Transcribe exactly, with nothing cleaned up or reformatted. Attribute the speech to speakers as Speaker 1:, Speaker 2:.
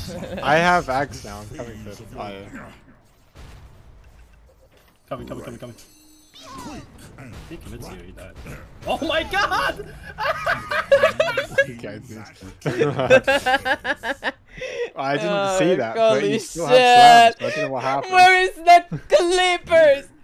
Speaker 1: I have X now. I'm coming to fire.
Speaker 2: Coming, coming, coming, coming. He commits you, he died. Oh my god!
Speaker 1: I didn't
Speaker 3: Oh,
Speaker 1: see that, but
Speaker 3: holy
Speaker 1: you still
Speaker 3: shit.
Speaker 1: have slams. I don't know what happened.
Speaker 3: Where is that Clippers?